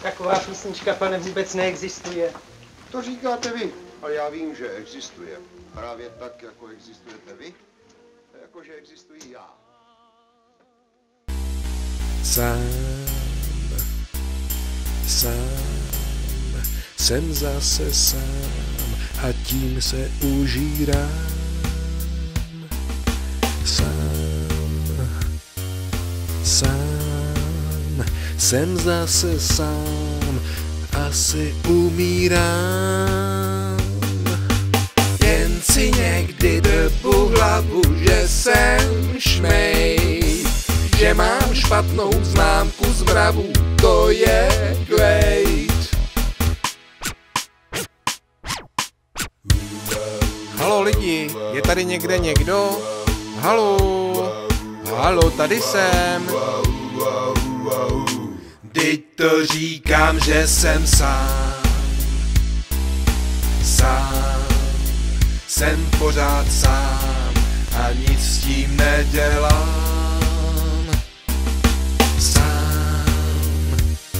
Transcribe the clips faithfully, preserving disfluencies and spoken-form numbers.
Taková písnička, pane, vůbec neexistuje. To říkáte vy, ale já vím, že existuje. Právě tak, jako existujete vy, jakože existuji já. Sám, sám, jsem zase sám a tím se užírám. Sám, sám, jsem zase sám, asi umírám. Jen si někdy drbu hlavu, že jsem šmej, že mám špatnou známku z mravu, to je glejt. Halo lidi, je tady někde někdo? Halo, halo, tady jsem. Vždyť to říkám, že jsem sám, sám, jsem pořád sám a nic s tím nedělám. Sám,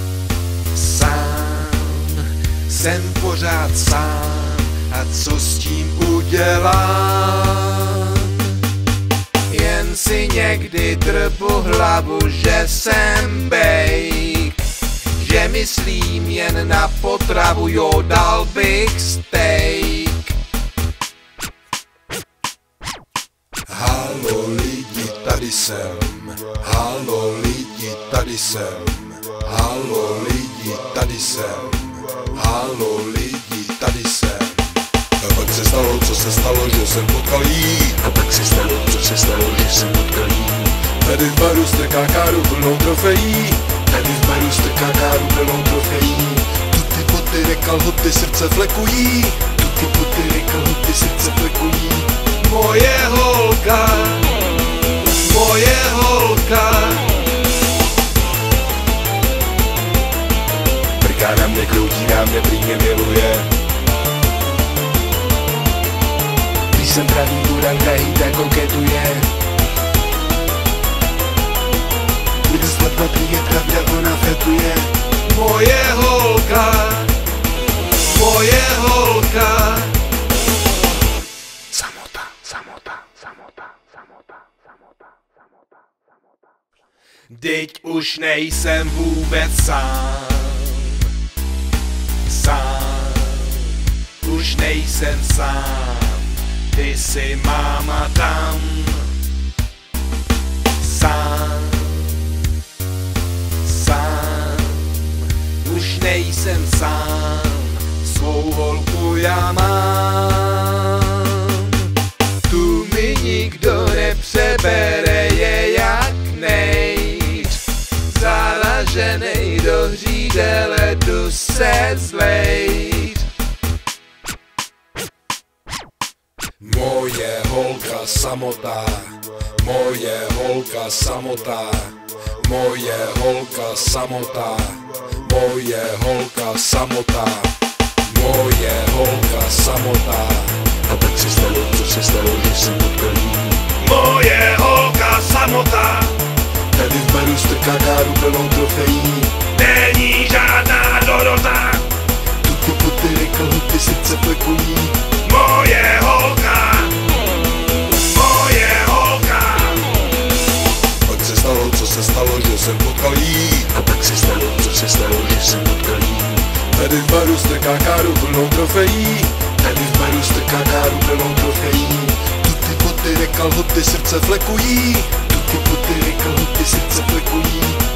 sám, jsem pořád sám a co s tím udělám? Jen si někdy drbu hlavu, že jsem bejk, že myslím jen na potravu, jo, dal bych steak. Halo lidi, tady jsem, halo lidi, tady jsem, halo lidi, tady jsem, halo lidi, tady jsem. A pak se stalo, co se stalo, že jsem potkal jí. A pak se stalo, co se stalo, že jsem potkal jí. Tady v baru strká káru plnou trofejí. Tady v baru strká káru plnou trofejí. Tuty poty, kalhoty, srdce flekují. Tuty poty, kalhoty, srdce flekují. Moje holka, moje holka. Prká na mě, kroutí na mě, prý mě miluje. Když jsem pravý buran, drahý, tak koketuje. Když svatba prý je pravda, ona fetuje. Moje holka, moje holka. Samota, samota, samota, samota, samota, samota, samota. Vždyť už nejsem vůbec sám, sám, už nejsem sám. Ty jsi máma tam, sám, sám, už nejsem sám, svou holku já mám. Tu mi nikdo nepřebere, je jak nejď, zaraženej do hřídele, jdu se zlejt. Moje holka samotá, moje holka samotá, moje holka samotá, moje holka samotá, moje holka samotá. A pak se stalo, co se stalo, že jsem potkal jí. Moje holka samotá. Tady v baru strká káru plnou trofejí. Není žádná Dorota. Tuty poty, kalhoty, srdce flekují. Moje holka, moje holka. Pak se stalo, co se stalo, že jsem potkal jí. A pak se stalo, co se stalo, že jsem potkal jí. Tady v baru strká káru plnou trofejí. Tady v baru strká káru plnou trofejí. Tuty poty, kalhoty, srdce flekují. Tuty poty, kalhoty, srdce flekují.